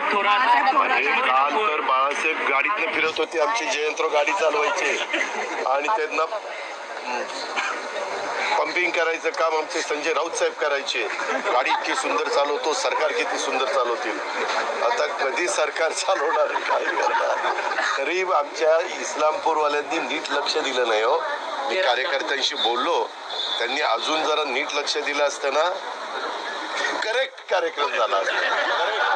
काल तर बाळासाहेब गाडीतनं फिरत होते, आमचे जयंतराव गाडी चालवायचे आणि त्यांना पंपिंग करायचं काम आमचे संजय राऊत साहेब करायचे. गाडी इतकी सुंदर चालवतो, सरकार किती सुंदर चालवतील. आता कधी सरकार चालवणार, काय करणार. तरी आमच्या इस्लामपूरवाल्यांनी नीट लक्ष दिलं नाही हो. मी कार्यकर्त्यांशी बोललो, त्यांनी अजून जरा नीट लक्ष दिलं असतं ना, करेक्ट कार्यक्रम झाला असता.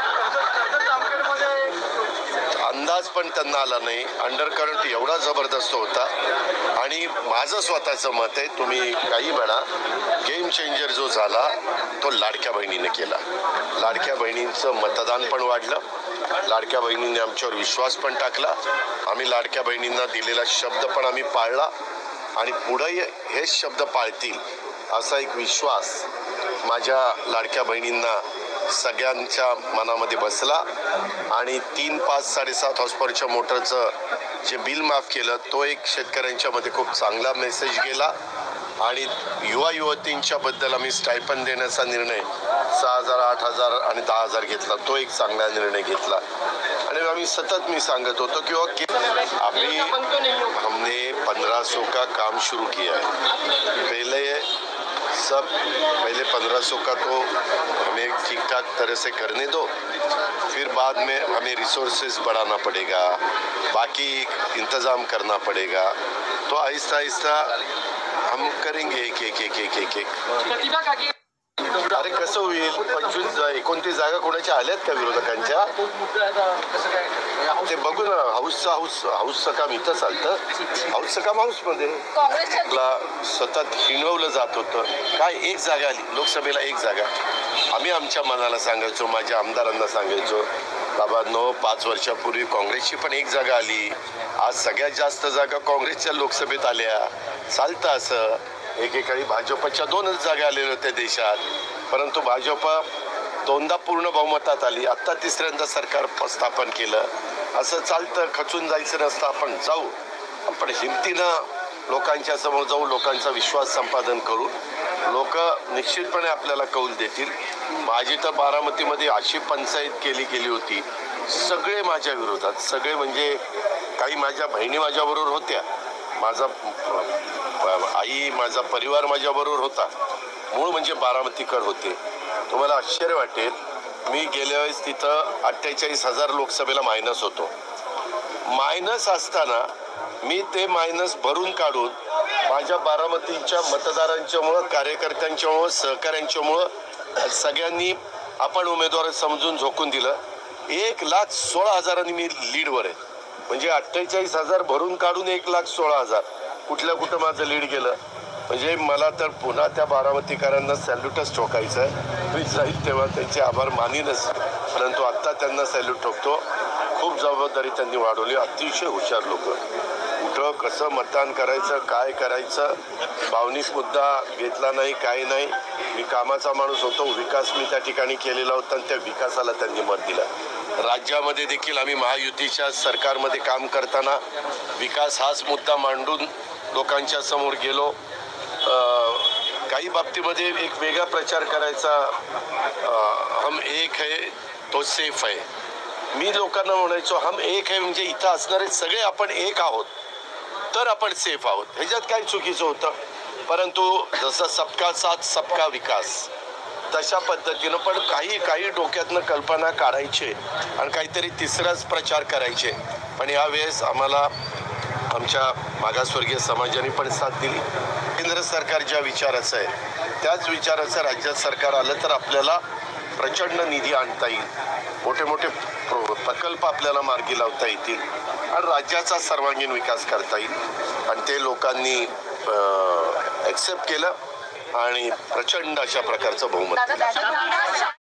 अंदाज पण त्यांना आला नाही. अंडरकरंट एवढा जबरदस्त होता. आणि माझं स्वतःचं मत आहे, तुम्ही काही म्हणा, गेम चेंजर जो झाला तो लाडक्या बहिणीने केला. लाडक्या बहिणींचं मतदान पण वाढलं, लाडक्या बहिणींनी आमच्यावर विश्वास पण टाकला. आम्ही लाडक्या बहिणींना दिलेला शब्द पण आम्ही पाळला आणि पुढे हेच शब्द पाळतील असा एक विश्वास माझ्या लाडक्या बहिणींना सगळ्यांच्या मनामध्ये बसला. आणि 3, 5, 7.5 हॉर्सपॉवरच्या मोटरचं जे बिल माफ केलं, तो एक शेतकऱ्यांच्या मध्ये खूप चांगला मेसेज गेला. आणि युवा युवतींच्या बद्दल आम्ही स्टायपन देण्याचा निर्णय 6,000, 8,000 आणि 10,000 घेतला, तो एक चांगला निर्णय घेतला. आणि आम्ही सतत मी सांगत होतो की हमने 1500 का काम शुरू किया है. पहले 1500 का तो हमें ठीक ठाक तरह से करने दो, फिर बाद में हमें रिसोर्सेज बढ़ाना पड़ेगा, बाकी इंतज़ाम करना पड़ेगा. तो आहिस्ता आहिस्ता हम करेंगे एक. अरे कसं होईल, 25-29 जागा कोणाच्या आल्यात का विरोधकांच्या, ते बघू ना. हाऊसचं काम इथं चालतं, हाऊसचं काम हाऊसमध्ये सतत हिणवलं जात होतं. काय एक जागा आली लोकसभेला, एक जागा. आम्ही आमच्या मनाला सांगायचो, माझ्या आमदारांना सांगायचो, बाबा 5 वर्षापूर्वी काँग्रेसची पण एक जागा आली, आज सगळ्यात जास्त जागा काँग्रेसच्या लोकसभेत आल्या. चालतं असं. एकेकाळी भाजपच्या 2च जागा आलेल्या होत्या देशात, परंतु भाजप 2दा पूर्ण बहुमतात आली. आत्ता 3ऱ्यांदा सरकार स्थापन केलं. असं चालतं. खचून जायचं नसतं. आपण जाऊ, आपण हिमतीनं लोकांच्या समोर जाऊ, लोकांचा विश्वास संपादन करू. लोक निश्चितपणे आपल्याला कौल देतील. माझी तर बारामतीमध्ये अशी पंचायत केली होती, सगळे माझ्या विरोधात, सगळे म्हणजे काही माझ्या बहिणी माझ्याबरोबर होत्या, माझा आई, माझा परिवार माझ्याबरोबर होता. मूळ म्हणजे बारामतीकर होते. तुम्हाला आश्चर्य वाटेल, मी गेल्या वेळेस तिथं 48,000 लोकसभेला मायनस होतो. मायनस असताना मी ते मायनस भरून काढून माझ्या बारामतीच्या मतदारांच्यामुळं, कार्यकर्त्यांच्यामुळं, सहकाऱ्यांच्यामुळं सगळ्यांनी आपण उमेदवार समजून झोकून दिलं. 1,16,000 मी लीडवर आहे. म्हणजे 48,000 भरून काढून 1,16,000 कुठं माझं लीड गेलं. म्हणजे मला तर पुन्हा त्या बारामतीकरांना सॅल्यूटच ठोकायचं आहे. मी जाईल तेव्हा त्यांचे आभार मानीनच, परंतु आत्ता त्यांना सॅल्यूट ठोकतो. खूप जबाबदारी त्यांनी वाढवली. अतिशय हुशार लोक. कुठं कसं मतदान करायचं, काय करायचं, भावनिक मुद्दा घेतला नाही, काही नाही. मी कामाचा माणूस होतो. विकास मी त्या ठिकाणी केलेला होता आणि त्या विकासाला त्यांनी मत दिलं. राज्यामध्ये देखील आम्ही महायुतीच्या सरकारमध्ये काम करताना विकास हाच मुद्दा मांडून लोकांच्या समोर गेलो. काही बाबतीमध्ये एक वेगळा प्रचार करायचा, हम एक है तो सेफ है. मी लोकांना म्हणायचो, हम एक है म्हणजे इथं असणारे सगळे आपण एक आहोत, तर आपण सेफ आहोत. ह्याच्यात काही चुकीचं होतं. परंतु जसं सबका साथ सबका विकास, तशा पद्धतीनं पण काही डोक्यातनं कल्पना काढायचे आणि काहीतरी तिसराच प्रचार करायचे. पण यावेळेस आम्हाला आमच्या मागासवर्गीय समाजाने पण साथ दिली. केंद्र सरकार ज्या विचाराचं आहे त्याच विचाराचं राज्यात सरकार आलं तर आपल्याला प्रचंड निधी आणता येईल, मोठे प्रकल्प आपल्याला मार्गी लावता येतील आणि राज्याचा सर्वांगीण विकास करता येईल. आणि ते लोकांनी ॲक्सेप्ट केलं आणि प्रचंड अशा प्रकारचं बहुमत.